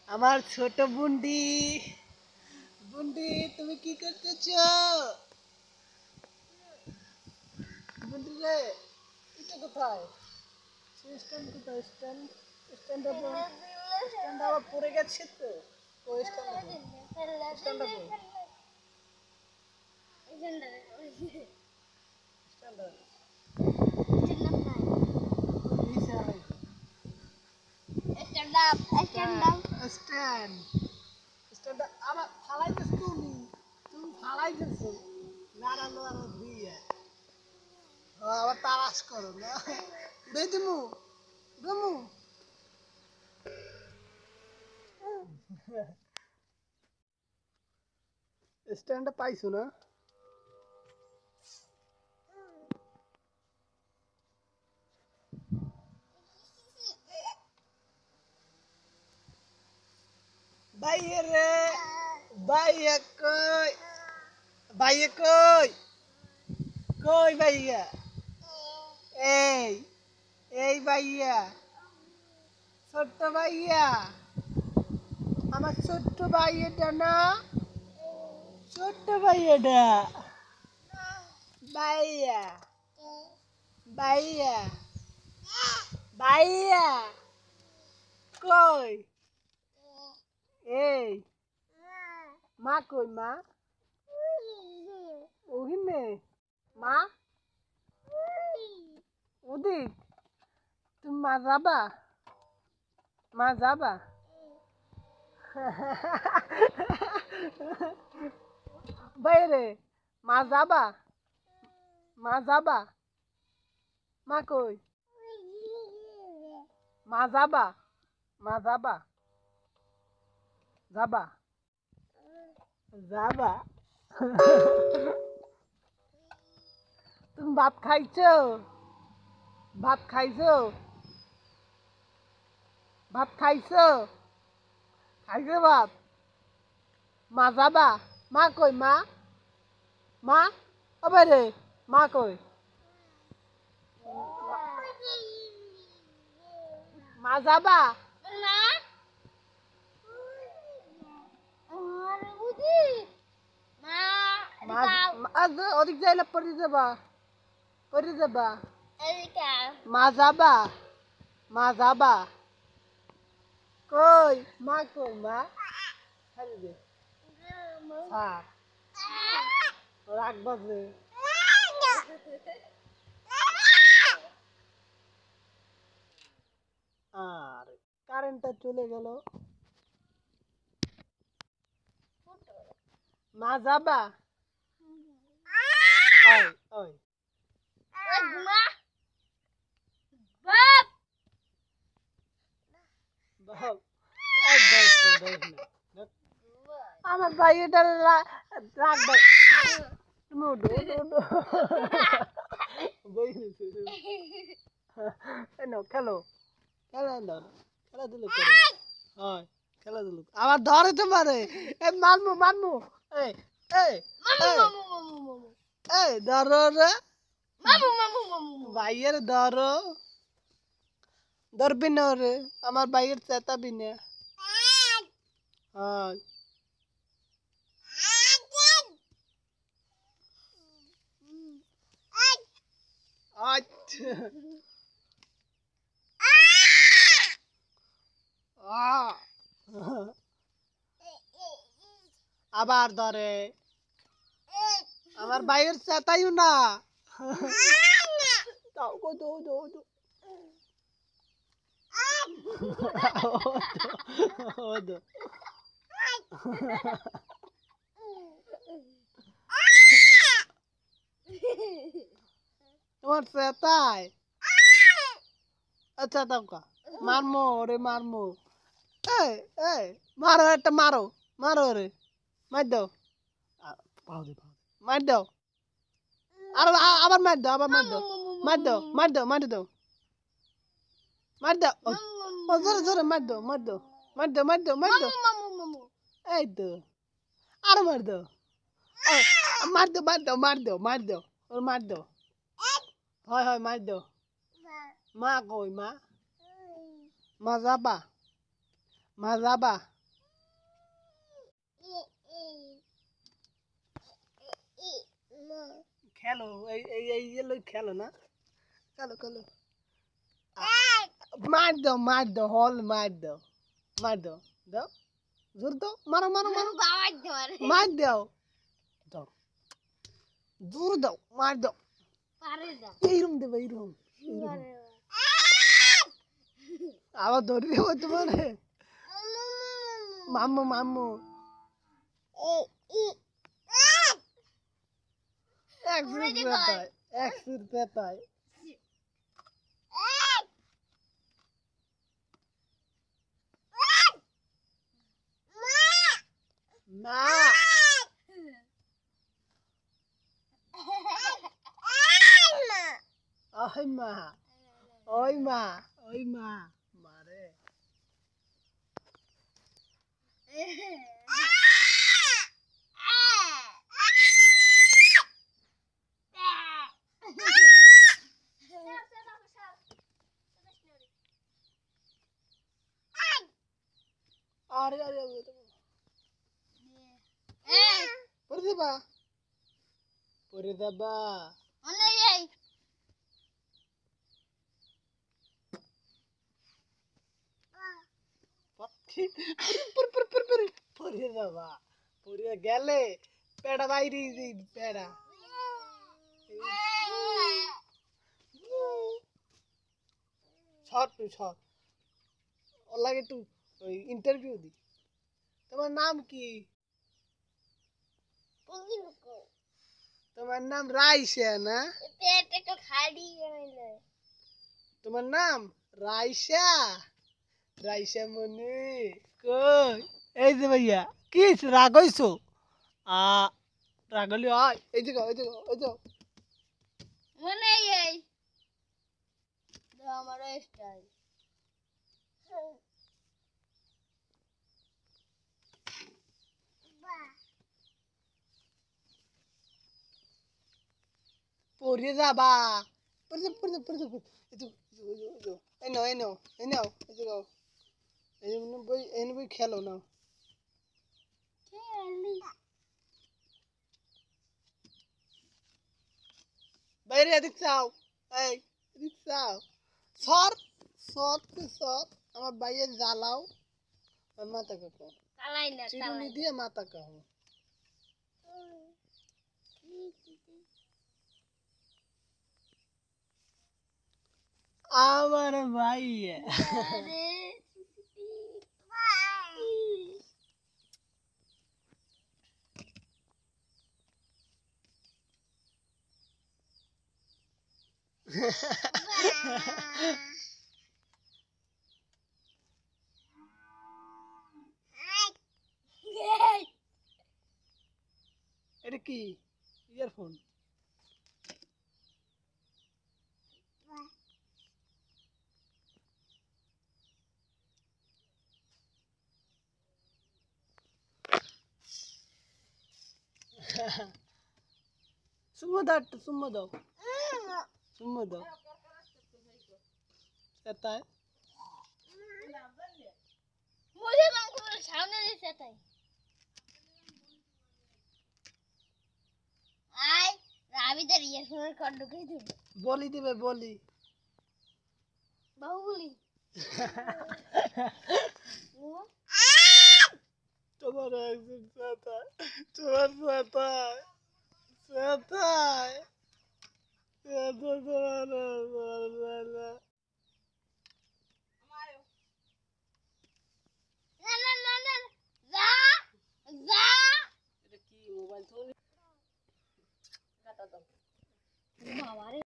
আমার ছোট বুন্ডি বুন্ডি তুমি কি করতেছ? বুন্ডি রে, এটা কোথায়? স্ট্যান্ড কোথায়? স্ট্যান্ড স্ট্যান্ড স্ট্যান্ড আবার পড়ে গেছে তো। ও stand stand stand stand stand আবার ফালাই দিস তুমি। তুমি ফালাই দিস নাড়ালো আর দিয়ে আবার তালাশ করো না। উড়ে দিমু গমু স্ট্যান্ডে পাইছো না? বাইয়ে রে, বাইয়ে কই, বাইয়ে কই, কই বাইয়া? এই এই বাইয়া, ছোট্ট বাইয়া, আমার ছোট্ট বাইয়াটা না, ছোট্ট বাইয়াটা, বাইয়া, বাইয়া, বাইয়া, কই? এই মা কই মা? ওহিনে মা? ওদিক তুমি মা যাবা? মা যাবা? বাইরে মা যাবা? মা যাবা? মা কই? মা যাবা? মা যাবা? যাবা? যাবা? তুমি ভাত খাইছো? ভাত খাইছো? ভাত খাইছো? খাইছো ভাত? মা যাবা? মা কই মা? মা ও বাইরে মা কই? মা যাবা? ওদিক যাইলে পড়ে যাবা, পড়ে যাবা। মা যাবা? মা যাবা? কই মা কই মা? রাখবা যে আর কারেন্টটা চলে গেল। মা যাবা? ওই ওই বাপ, এই দেখ তো, দেখ না, দেখ। আমার ভাই এটা রাখবে। তুমি উঠো উঠো উঠো। বই নিছে। এই নাও খেলো, খেলা দাও, খেলাধুলো করো। হয় খেলাধুলো আবার ধরে তো মারে। এই মারমু মারমু। এই এই এই এই ধরো রে ভাইয়ের ধরো। ধরবি না রে, আমার ভাইয়ের চেতাবি না। হয় আচ্ছা আবার ধরে আমার ভাইয়ের চেতাইও না। দাও গো দাও দাও দাও। ও দো তোমার চেতাই। আচ্ছা দাও কা মারমো রে মারমো। এই এই মারো একটা মারো, মারো রে, মার দাও। পাও দে পাও মার দাও। আর আবার মার দাও, আবার মার দাও, মার দাও মার দাও মার দাও মার দাও। ও জোরে জোরে মার দাও মার দাও মার দাও মার দাও মার দাও। এই তো আরো মার দাও। এই, মার দাও মার দাও মার দাও মার দাও ওর মার দাও। হয় হয় মার দাও। মা কই মা? মা যাবা? মা যাবা? খেলো এই লই খেলো না খেলো খেলো মার দাও হল মার দাও দাও জোর দাও মারো মারো মারো মার দাও দাও জোর দাও মার দাও এইরকম দেবে এইরকম আবার ধরে দেবো তোমার মাম্মু মাম্মু এক সুর পেতায় মা ওই মা মারে আরে আরে পরে দেবা পরে দেবা পরে গেলে পেড়া বাইরে পেড়া শর্ট ওর লাগে একটু ওই ইন্টারভিউ দি তোমার নাম কি তোমার নাম রাইসা না তোমার নাম রাইসা মনে কই এই যে ভাইয়া কি রাগ হইছো রাগলি হয় এই যে মনে এই আমার স্টাইল পরে যাবা পরে এই বই খেলো না বাইরে এদিক চাও এই এদিক চাও সর আমার বাইরে জ্বালাও মাথা কাটো চিরুনি দিয়ে মাথা কাটো আমার ভাই এটা কি ইয়ারফোন সুম্মা দাও সেটাই মুঝে বাংলা সামনে দিছে তাই আই রাবিদের ইয়ারফোনের কন্ড কই দিব বলি দিবে বলি বাহুবলি তোমার একজন সেটাই যা এটা কি মোবাইল ফোন বাবা রে